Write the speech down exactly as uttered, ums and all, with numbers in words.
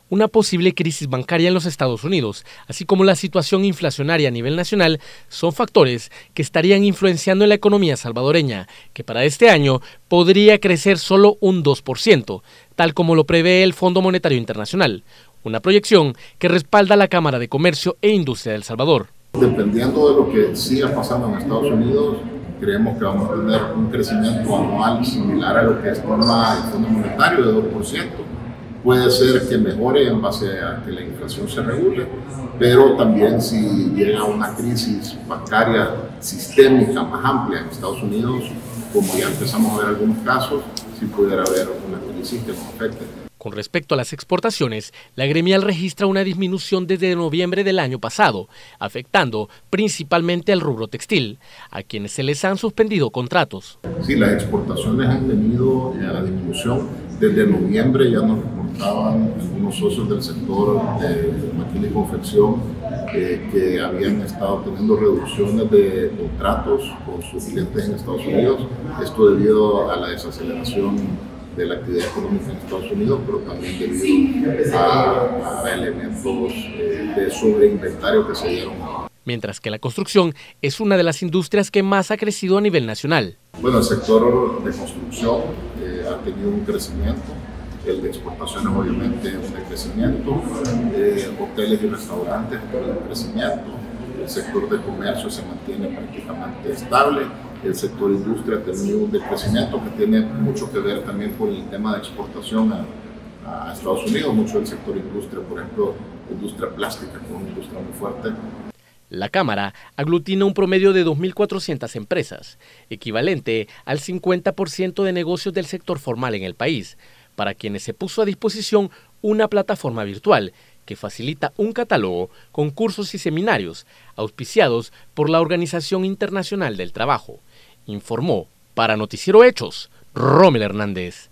Una posible crisis bancaria en los Estados Unidos, así como la situación inflacionaria a nivel nacional, son factores que estarían influenciando en la economía salvadoreña, que para este año podría crecer solo un dos por ciento, tal como lo prevé el Fondo Monetario Internacional, una proyección que respalda la Cámara de Comercio e Industria de El Salvador. Dependiendo de lo que siga pasando en Estados Unidos, creemos que vamos a tener un crecimiento anual similar a lo que estima el Fondo Monetario de dos por ciento. Puede ser que mejore en base a que la inflación se regule, pero también si llega una crisis bancaria sistémica más amplia en Estados Unidos, como ya empezamos a ver algunos casos, sí pudiera haber una crisis que nos afecte. Con respecto a las exportaciones, la gremial registra una disminución desde noviembre del año pasado, afectando principalmente al rubro textil, a quienes se les han suspendido contratos. Sí, las exportaciones han tenido a disminución. Desde noviembre ya nos reportaban algunos socios del sector de maquila y confección eh, que habían estado teniendo reducciones de contratos con sus clientes en Estados Unidos. Esto debido a la desaceleración de la actividad económica en Estados Unidos, pero también debido a, a elementos eh, de sobreinventario que se dieron. Mientras que la construcción es una de las industrias que más ha crecido a nivel nacional. Bueno, el sector de construcción eh, ha tenido un crecimiento, el de exportaciones obviamente un decrecimiento, eh, hoteles y restaurantes un crecimiento, el sector de comercio se mantiene prácticamente estable, el sector industria ha tenido un decrecimiento que tiene mucho que ver también con el tema de exportación a, a Estados Unidos, mucho del sector industria, por ejemplo, industria plástica, que es una industria muy fuerte. La Cámara aglutina un promedio de dos mil cuatrocientas empresas, equivalente al cincuenta por ciento de negocios del sector formal en el país, para quienes se puso a disposición una plataforma virtual que facilita un catálogo con cursos y seminarios auspiciados por la Organización Internacional del Trabajo, informó para Noticiero Hechos Rommel Hernández.